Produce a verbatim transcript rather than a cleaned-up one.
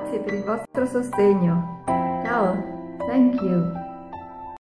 grazie per il vostro sostegno. Ciao, thank you.